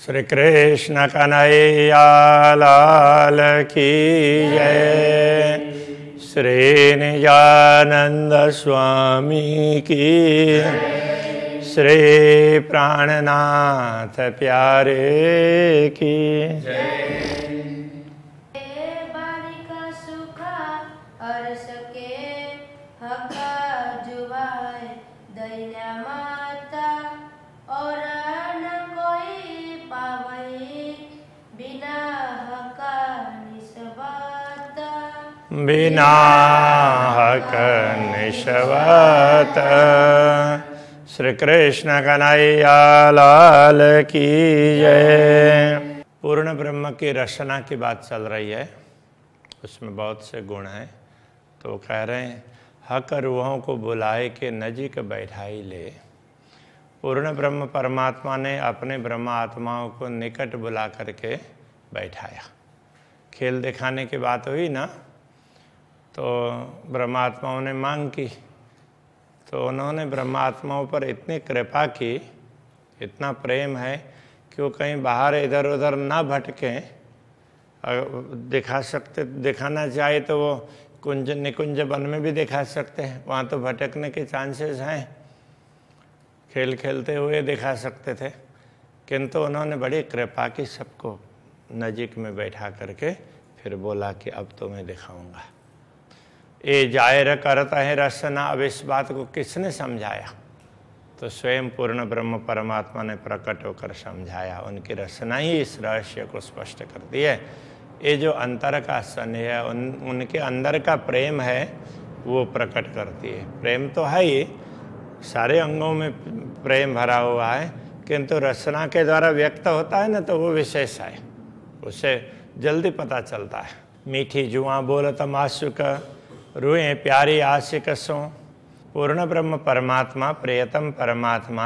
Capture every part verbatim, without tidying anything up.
श्री कृष्ण कन्हैया लाल की जय, श्री निजानंद स्वामी की, श्री प्राणनाथ प्यारे की बिना हक निष्वत। श्री कृष्ण कन्हैया लाल की जय। पूर्ण ब्रह्म की रचना की बात चल रही है, उसमें बहुत से गुण हैं। तो कह रहे हैं हक रूहों को बुलाए के नजीक बैठाई ले। पूर्ण ब्रह्म परमात्मा ने अपने ब्रह्म आत्माओं को निकट बुला करके बैठाया। खेल दिखाने की बात हुई ना, तो ब्रह्मात्माओं ने मांग की, तो उन्होंने ब्रह्मात्माओं पर इतनी कृपा की, इतना प्रेम है कि वो कहीं बाहर इधर उधर ना भटकें। दिखा सकते दिखाना चाहे तो वो कुंज निकुंज वन में भी दिखा सकते हैं, वहाँ तो भटकने के चांसेस हैं। खेल खेलते हुए दिखा सकते थे, किंतु उन्होंने बड़ी कृपा की, सबको नजीक में बैठा करके फिर बोला कि अब तो मैं दिखाऊंगा। ये जाहिर करता है रचना। अब इस बात को किसने समझाया? तो स्वयं पूर्ण ब्रह्म परमात्मा ने प्रकट होकर समझाया। उनकी रचना ही इस रहस्य को स्पष्ट करती है। ये जो अंतर का स्नेह है, उन उनके अंदर का प्रेम है, वो प्रकट करती है। प्रेम तो है ही, सारे अंगों में प्रेम भरा हुआ है, किंतु रचना के द्वारा व्यक्त होता है ना, तो वो विशेष है, उसे जल्दी पता चलता है। मीठी जुआ बोलत मासुक, रूहें प्यारी आशिकसों। पूर्ण ब्रह्म परमात्मा, प्रियतम परमात्मा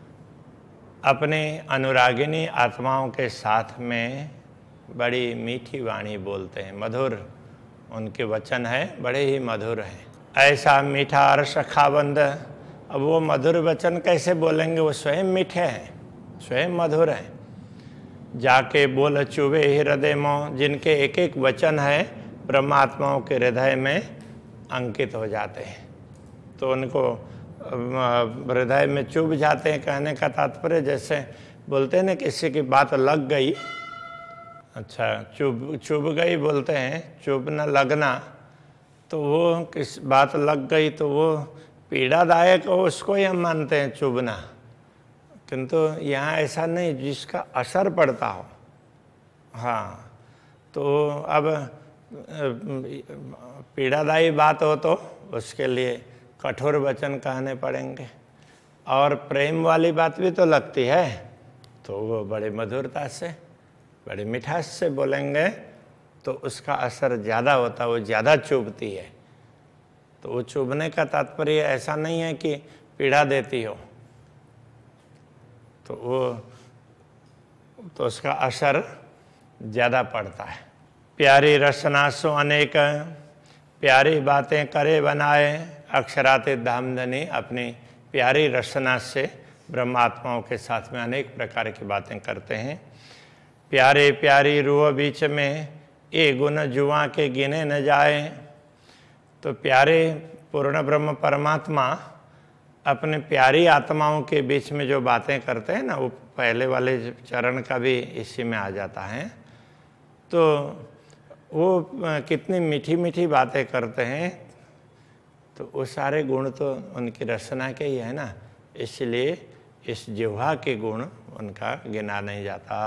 अपने अनुरागिनी आत्माओं के साथ में बड़ी मीठी वाणी बोलते हैं, मधुर उनके वचन है, बड़े ही मधुर हैं। ऐसा मीठा अर्श खाबंद। अब वो मधुर वचन कैसे बोलेंगे? वो स्वयं मीठे हैं, स्वयं मधुर हैं। जाके बोल चुबे हृदय मों, जिनके एक एक वचन है ब्रह्मात्माओं के हृदय में अंकित हो जाते हैं, तो उनको हृदय में चुभ जाते हैं। कहने का तात्पर्य जैसे बोलते हैं ना, किसी की बात लग गई, अच्छा चुभ चुभ गई बोलते हैं, चुभ न लगना, तो वो किस बात लग गई तो वो पीड़ादायक हो, उसको ही हम मानते हैं चुभना। किंतु यहाँ ऐसा नहीं, जिसका असर पड़ता हो। हाँ, तो अब पीड़ादायी बात हो तो उसके लिए कठोर वचन कहने पड़ेंगे, और प्रेम वाली बात भी तो लगती है, तो वो बड़े मधुरता से, बड़े मिठास से बोलेंगे, तो उसका असर ज़्यादा होता है, वो ज़्यादा चुभती है। तो वो चुभने का तात्पर्य ऐसा नहीं है कि पीड़ा देती हो, तो वो तो उसका असर ज़्यादा पड़ता है। प्यारी रचना सो अनेक, प्यारी बातें करे बनाए। अक्षराते धामधनी अपनी प्यारी रचना से ब्रह्मात्माओं के साथ में अनेक प्रकार की बातें करते हैं। प्यारे प्यारी रूह बीच में ये गुण जुआ के गिने न जाए। तो प्यारे पूर्ण ब्रह्म परमात्मा अपने प्यारी आत्माओं के बीच में जो बातें करते हैं ना, वो पहले वाले चरण का भी इसी में आ जाता है। तो वो कितनी मीठी मीठी बातें करते हैं, तो वो सारे गुण तो उनकी रचना के ही है ना, इसलिए इस जिह्वा के गुण उनका गिना नहीं जाता।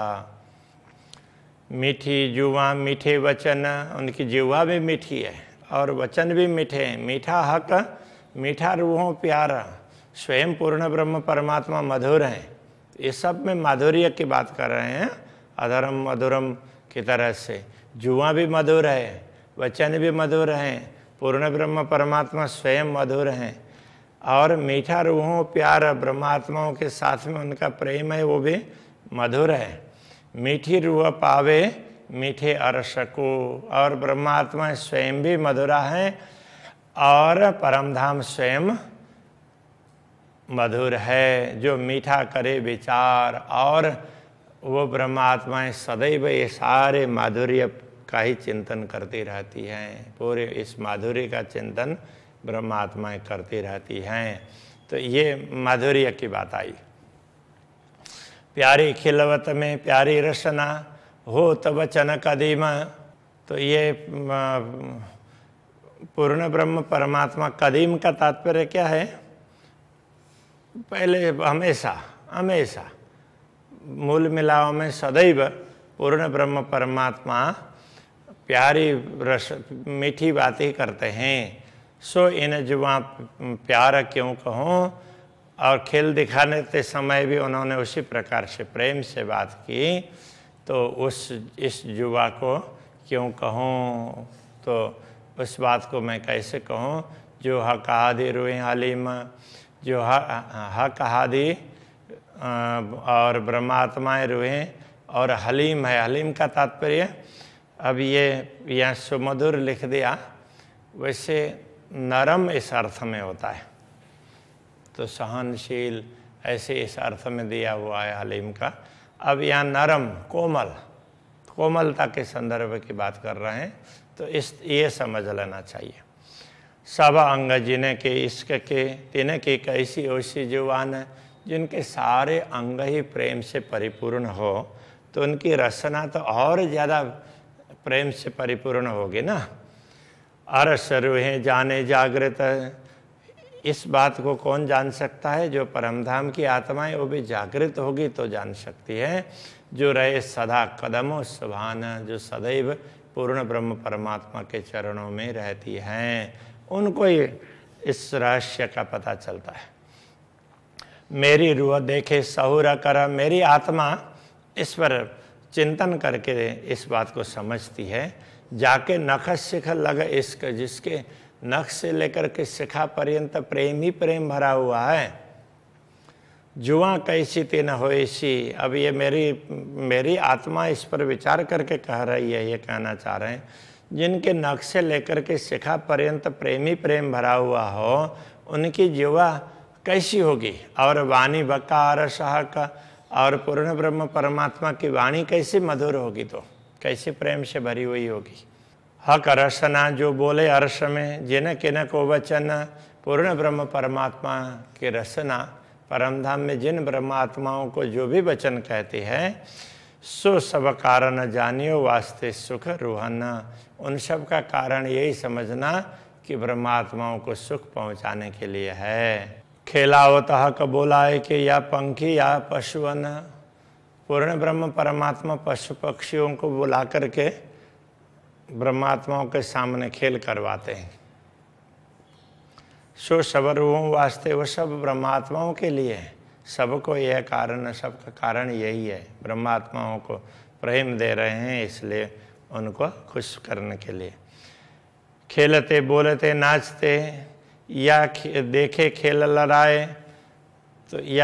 मीठी जुआ मीठे वचन, उनकी जिह्वा भी मीठी है और वचन भी मीठे हैं। मीठा हक, मीठा रूहों प्यारा। स्वयं पूर्ण ब्रह्म परमात्मा मधुर हैं। ये सब में माधुर्य की बात कर रहे हैं, अधरम मधुरम की तरह से। जुआ भी मधुर है, वचन भी मधुर हैं, पूर्ण ब्रह्म परमात्मा स्वयं मधुर हैं। और मीठा रूहों प्यार, ब्रह्मात्माओं के साथ में उनका प्रेम है, वो भी मधुर है। मीठी रूह पावे मीठे अर्श को, और ब्रह्मात्मा स्वयं भी मधुरा हैं और परमधाम स्वयं मधुर है। जो मीठा करे विचार और वो ब्रह्मात्माएं सदैव ये सारे माधुर्य का ही चिंतन करती रहती हैं, पूरे इस माधुर्य का चिंतन ब्रह्मात्माएं करती रहती हैं। तो ये माधुर्य की बात आई। प्यारी खिलवत में प्यारी रसना हो तब वचन कदीम। तो ये पूर्ण ब्रह्म परमात्मा कदीम का तात्पर्य क्या है? पहले हमेशा हमेशा मूल मिलाव में सदैव पूर्ण ब्रह्म परमात्मा प्यारी रस मीठी बातें करते हैं। सो इन जुआ प्यार क्यों कहूँ, और खेल दिखाने के समय भी उन्होंने उसी प्रकार से प्रेम से बात की। तो उस इस युवा को क्यों कहूँ, तो उस बात को मैं कैसे कहूँ? जो हक हादी रुए हलीम, जो हक हादी और ब्रह्मात्माएँ रुए और हलीम है। हलीम का तात्पर्य, अब ये यहाँ सुमधुर लिख दिया, वैसे नरम इस अर्थ में होता है, तो सहनशील ऐसे इस अर्थ में दिया हुआ है हलीम का। अब यहाँ नरम कोमल, कोमलता के संदर्भ की बात कर रहे हैं, तो इस ये समझ लेना चाहिए। सब अंग जिन्हें के इश्क के तिन्हें की कैसी ओसी जुबान, जिनके सारे अंग ही प्रेम से परिपूर्ण हो, तो उनकी रचना तो और ज़्यादा प्रेम से परिपूर्ण होगी ना। अरस रूहें जाने जागृत, इस बात को कौन जान सकता है? जो परमधाम की आत्माएं वो भी जागृत होगी तो जान सकती है। जो रहे सदा कदमों सुभान, जो सदैव पूर्ण ब्रह्म परमात्मा के चरणों में रहती हैं, उनको ही इस रहस्य का पता चलता है। मेरी रूह देखे सहुरा कर, मेरी आत्मा इस पर चिंतन करके इस बात को समझती है। जाके नख शिख लग इश्क, जिसके नख से लेकर के शिखा पर्यंत प्रेम ही प्रेम भरा हुआ है। जुआ कैसी तीन होइसी, अब ये मेरी मेरी आत्मा इस पर विचार करके कह रही है, ये कहना चाह रहे हैं। जिनके नख से लेकर के शिखा पर्यंत प्रेम ही प्रेम भरा हुआ हो, उनकी जुआ कैसी होगी? और वाणी बकार सहक, और पूर्ण ब्रह्म परमात्मा की वाणी कैसी मधुर होगी, तो कैसे प्रेम से भरी हुई होगी। हक रसना, जो बोले अर्श में, जिन किन को वचन, पूर्ण ब्रह्म परमात्मा की रसना, परमधाम में जिन ब्रह्मात्माओं को जो भी वचन कहते हैं, सो सब कारण जानियो वास्ते सुख रूहन, उन सब का कारण यही समझना कि ब्रह्मात्माओं को सुख पहुँचाने के लिए है। खेलावत हक बोलाए कि या पंखी या पशुअन, पूर्ण ब्रह्म परमात्मा पशु पक्षियों को बुला करके ब्रह्मात्माओं के सामने खेल करवाते हैं। सो सब रूहों वास्ते, वो सब ब्रह्मात्माओं के लिए है। सबको यह कारण, सबका कारण यही है, ब्रह्मात्माओं को प्रेम दे रहे हैं, इसलिए उनको खुश करने के लिए। खेलते बोलते नाचते, या देखे खेल लड़ाए, तो या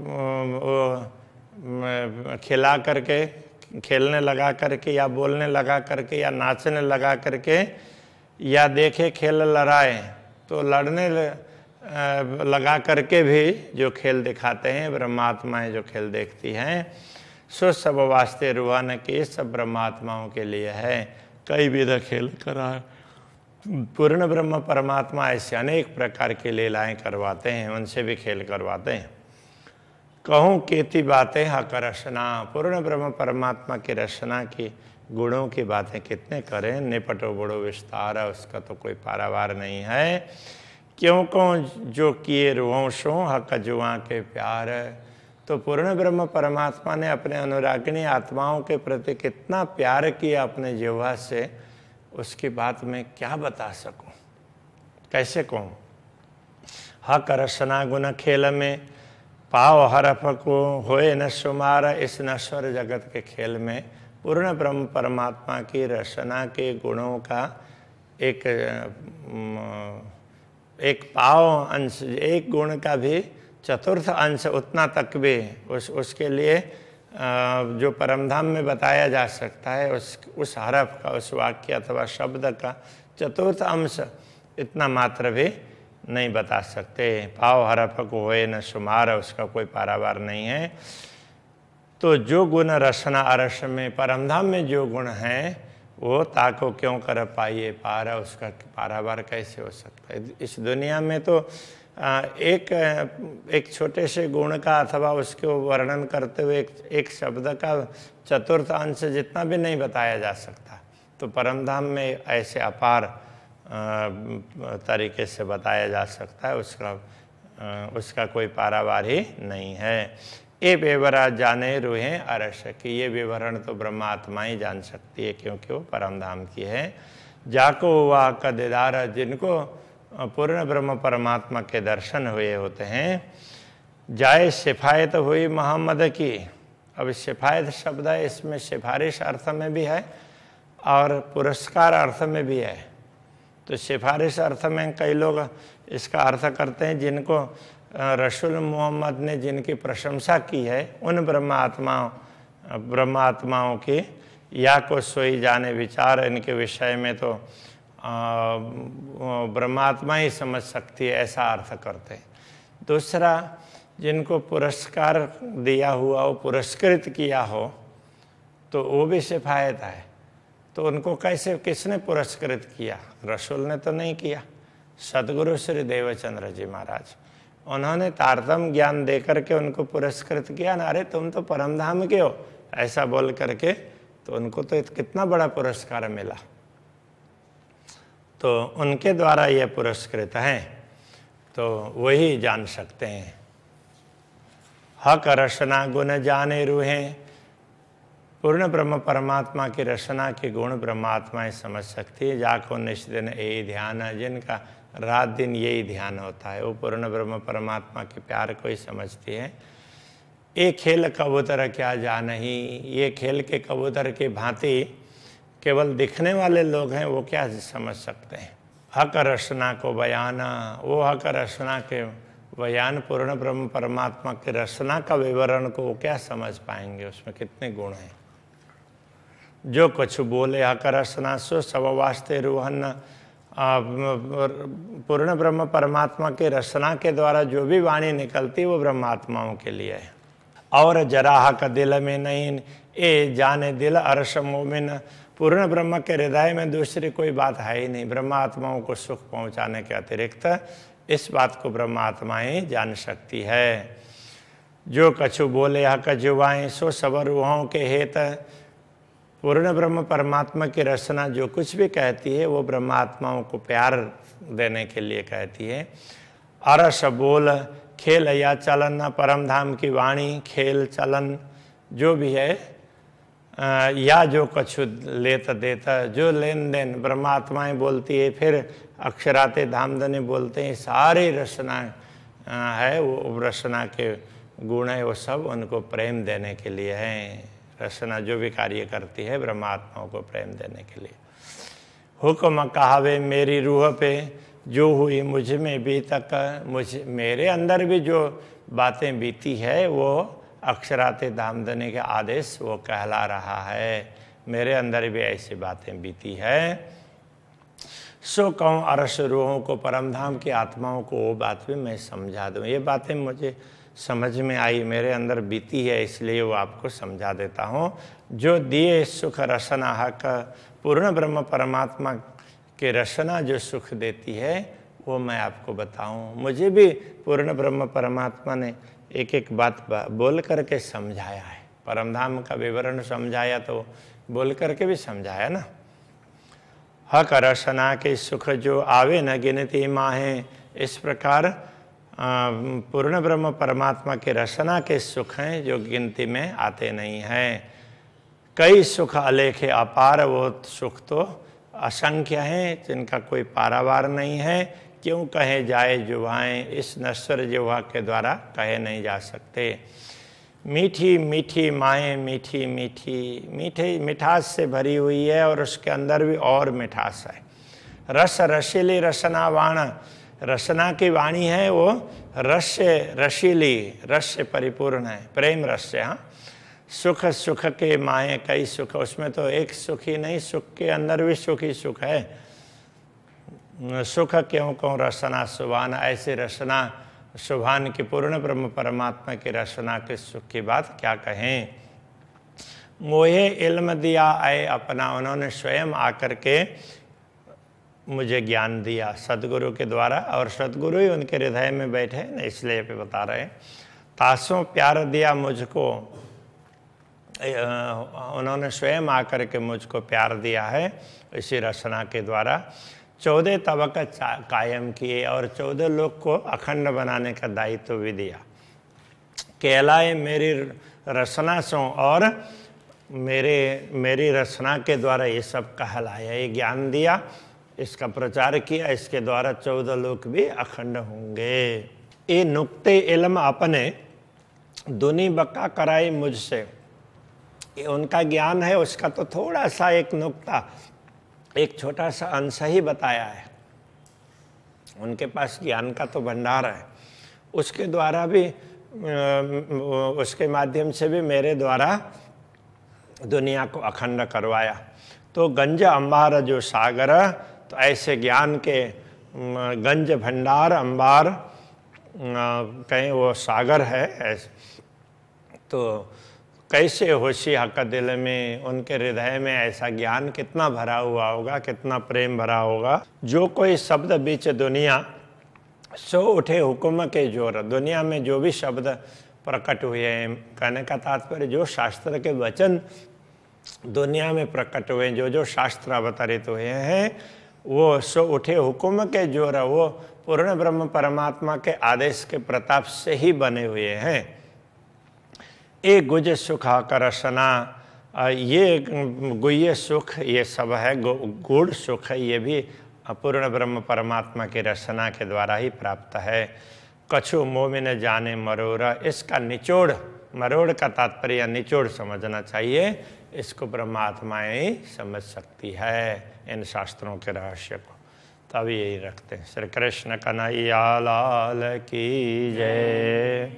खिला करके, खेलने लगा करके, या बोलने लगा करके, या नाचने लगा करके, या देखे खेल लड़ाए, तो लड़ने लगा करके भी जो खेल दिखाते हैं ब्रह्मात्माएं, जो खेल देखती हैं, सो सब वास्ते रूहान के, सब ब्रह्मात्माओं के लिए है। कई विध खेल करा, पूर्ण ब्रह्म परमात्मा ऐसे अनेक प्रकार की लीलाएं करवाते हैं, उनसे भी खेल करवाते हैं। कहूँ केती बातें हक रचना, पूर्ण ब्रह्म परमात्मा की रचना की गुणों की बातें कितने करें, निपटो बड़ो विस्तार, उसका तो कोई पारावार नहीं है। क्यों को जो किए रुवंशों हक जुआ के प्यार, तो पूर्ण ब्रह्म परमात्मा ने अपने अनुरागिणी आत्माओं के प्रति कितना प्यार किया अपने जिह्वा से, उसकी बात मैं क्या बता सकूं, कैसे कहूँ। हक रचना गुण खेल में, पाव हरफ को होए न शुमार, इस नश्वर जगत के खेल में पूर्ण ब्रह्म परमात्मा की रचना के गुणों का एक एक पाव अंश, एक गुण का भी चतुर्थ अंश उतना तक भी उस उसके लिए जो परमधाम में बताया जा सकता है, उस उस हरफ का, उस वाक्य अथवा शब्द का चतुर्थ अंश इतना मात्र भी नहीं बता सकते। पाव हरफ को होए न शुमार, उसका कोई पारावार नहीं है। तो जो गुण रसना अरस में, परमधाम में जो गुण हैं वो ताको क्यों कर पाइए पारा, उसका पारावार कैसे हो सकता है। इस दुनिया में तो एक एक छोटे से गुण का अथवा उसके वर्णन करते हुए एक, एक शब्द का चतुर्थ अंश जितना भी नहीं बताया जा सकता, तो परमधाम में ऐसे अपार तरीके से बताया जा सकता है, उसका उसका कोई पारावार ही नहीं है। ये बेवरा जाने रूहें अरस की, ये विवरण तो ब्रह्मात्मा ही जान सकती है क्योंकि वो परमधाम की है। जाको हुआ का दीदार, जिनको पूर्ण ब्रह्म परमात्मा के दर्शन हुए होते हैं। जाए सिफायत हुई मोहम्मद की, अब सिफायत शब्द है, इसमें सिफारिश अर्थ में भी है और पुरस्कार अर्थ में भी है। तो सिफारिश अर्थ में कई लोग इसका अर्थ करते हैं जिनको रसूल मोहम्मद ने जिनकी प्रशंसा की है उन ब्रह्मात्माओं ब्रह्मात्माओं की, या को सोई जाने विचार, इनके विषय में तो ब्रह्मात्मा ही समझ सकती है, ऐसा अर्थ करते हैं। दूसरा, जिनको पुरस्कार दिया हुआ हो, पुरस्कृत किया हो, तो वो भी सिफायत है। तो उनको कैसे, किसने पुरस्कृत किया? रसूल ने तो नहीं किया, सदगुरु श्री देवचंद्र जी महाराज, उन्होंने तारतम ज्ञान दे करके उनको पुरस्कृत किया ना, अरे तुम तो परमधाम के हो, ऐसा बोल करके, तो उनको तो कितना बड़ा पुरस्कार मिला। तो उनके द्वारा ये पुरस्कृत हैं, तो वही जान सकते हैं। हक रसना गुण जाने रूहें, पूर्ण ब्रह्म परमात्मा की रचना के गुण ब्रह्मात्माएं समझ सकती है। जाको निष्दिन यही ध्यान है, जिनका रात दिन यही ध्यान होता है, वो पूर्ण ब्रह्म परमात्मा के प्यार को ही समझती है। एक खेल कबूतर क्या जान ही, ये खेल के कबूतर की भांति केवल दिखने वाले लोग हैं, वो क्या समझ सकते हैं। हक रचना को बयाना, वो हक रचना के बयान पूर्ण ब्रह्म परमात्मा की रचना का विवरण को वो क्या समझ पाएंगे, उसमें कितने गुण हैं। जो कुछ बोले हक रचना सो सब वास्ते रूहन, पूर्ण ब्रह्म परमात्मा के रचना के द्वारा जो भी वाणी निकलती वो ब्रह्मात्माओं के लिए है। और जरा हक दिल में नहीं, ए जाने दिल अरश मोमिन, पूर्ण ब्रह्म के हृदय में दूसरी कोई बात है ही नहीं, ब्रह्मात्माओं को सुख पहुंचाने के अतिरिक्त इस बात को ब्रह्मात्मा ही जान सकती है। जो कछु बोले हक जुबाएं सो सब रूहों के हेत, पूर्ण ब्रह्म परमात्मा की रचना जो कुछ भी कहती है वो ब्रह्मात्माओं को प्यार देने के लिए कहती है। अरस बोल खेल या चलन, परमधाम की वाणी खेल चलन जो भी है, या जो कछु लेता देता, जो लेन देन ब्रह्मात्माएं बोलती है, फिर अक्षराते धामधनी बोलते हैं, सारी रचना है वो रचना के गुण है, वो सब उनको प्रेम देने के लिए हैं। रचना जो भी कार्य करती है ब्रह्मात्माओं को प्रेम देने के लिए। हुक्म कहावे मेरी रूह पे, जो हुई मुझ में भी तक, मुझ मेरे अंदर भी जो बातें बीती है वो अक्षराते धामधनी के आदेश वो कहला रहा है, मेरे अंदर भी ऐसी बातें बीती है। सो कहूँ अरस रूहों को, परमधाम की आत्माओं को वो बात भी मैं समझा दूँ। ये बातें मुझे समझ में आई, मेरे अंदर बीती है, इसलिए वो आपको समझा देता हूँ। जो दिए सुख रसना हक, पूर्ण ब्रह्म परमात्मा की रचना जो सुख देती है वो मैं आपको बताऊँ। मुझे भी पूर्ण ब्रह्म परमात्मा ने एक एक बात बोल करके समझाया है, परमधाम का विवरण समझाया तो बोल करके भी समझाया ना। हक रचना के सुख जो आवे न गिनती माहें, इस प्रकार पूर्ण ब्रह्म परमात्मा के रचना के सुख हैं जो गिनती में आते नहीं हैं। कई सुख अलेखे अपार, वो सुख तो असंख्य हैं जिनका कोई पारावार नहीं है। क्यों कहे जाए जुबाएं, इस नश्वर जुबा के द्वारा कहे नहीं जा सकते। मीठी मीठी माएँ मीठी मीठी, मीठे मिठास से भरी हुई है और उसके अंदर भी और मिठास है। रस रसीली रसना वाण, रसना की वाणी है वो रस रसीली, रस से परिपूर्ण है, प्रेम रस से। हाँ, सुख सुख के माए कई सुख, उसमें तो एक सुख ही नहीं, सुख के अंदर भी सुख ही सुख है। सुख क्यों कहूँ रसना सुभान, ऐसे रसना सुभान की पूर्ण ब्रह्म परमात्मा की रचना के सुख की बात क्या कहें। मोहे इल्म दिया आए अपना, उन्होंने स्वयं आकर के मुझे ज्ञान दिया सदगुरु के द्वारा, और सदगुरु ही उनके हृदय में बैठे न, इसलिए पे बता रहे हैं। तासों प्यार दिया मुझको, उन्होंने स्वयं आकर के मुझको प्यार दिया है इसी रचना के द्वारा। चौदह तबक कायम किए और चौदह लोग को अखंड बनाने का दायित्व भी दिया। कहलाए मेरी रचना सो, और मेरे मेरी रचना के द्वारा ये सब कहलाया, ये ज्ञान दिया, इसका प्रचार किया, इसके द्वारा चौदह लोग भी अखंड होंगे। ये नुक्ते इल्म अपने दुनी बका कराई मुझसे, ये उनका ज्ञान है, उसका तो थोड़ा सा एक नुक्ता, एक छोटा सा अंश ही बताया है। उनके पास ज्ञान का तो भंडार है, उसके द्वारा भी, उसके माध्यम से भी मेरे द्वारा दुनिया को अखंड करवाया। तो गंज अंबार जो सागर, तो ऐसे ज्ञान के गंज भंडार, अंबार कहीं वो सागर है ऐसे। तो कैसे होशिया का दिल में, उनके हृदय में ऐसा ज्ञान कितना भरा हुआ होगा, कितना प्रेम भरा होगा। जो कोई शब्द बीच दुनिया सो उठे हुक्म के जोर, दुनिया में जो भी शब्द प्रकट हुए हैं, कहने का तात्पर्य जो शास्त्र के वचन दुनिया में प्रकट हुए, जो जो शास्त्र अवतरित हुए हैं, वो सो उठे हुक्म के जोर, वो पूर्ण ब्रह्म परमात्मा के आदेश के प्रताप से ही बने हुए हैं। ए गुज सुख करसना, ये गुह्य सुख ये सब है, गूढ़ सुख है, ये भी पूर्ण ब्रह्म परमात्मा की रचना के द्वारा ही प्राप्त है। कछु मोमिन जाने मरोरा, इसका निचोड़, मरोड़ का तात्पर्य निचोड़ समझना चाहिए, इसको ब्रह्मात्माएं ही समझ सकती है इन शास्त्रों के रहस्य को। तब यही रखते हैं। श्री कृष्ण कन्हैया लाल की जय।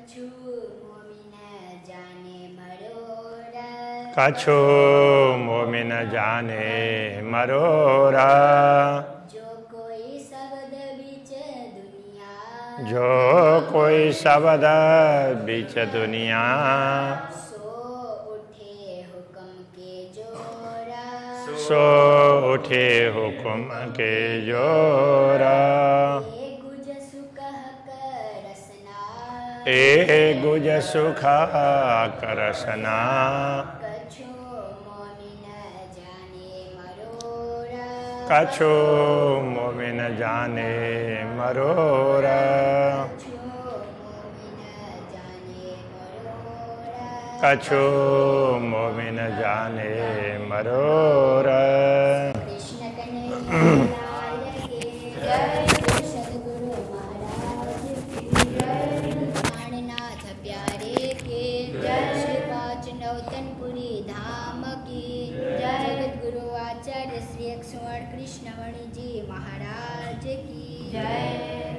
कछु मोमिन जाने मरोरा, जो कोई शब्द बीच दुनिया, जो कोई शब्द बीच दुनिया, सो उठे हुक्म के जोरा, सो उठे हुक्म के जोरा। ए गुज सुख करसना, ए गुज सुख करसना, कछु मोमिन जाने मरोरा, कछु मोमिन जाने मरोरा। कृष्ण कन्हैया लाल की जय। सद्गुरु महाराज की जय। प्राणनाथ प्यारे के जय। श्री पाँच नौतनपुरी धाम की जय। जगतगुरु आचार्य श्री स्वर्ण कृष्णमणि जी महाराज की जय।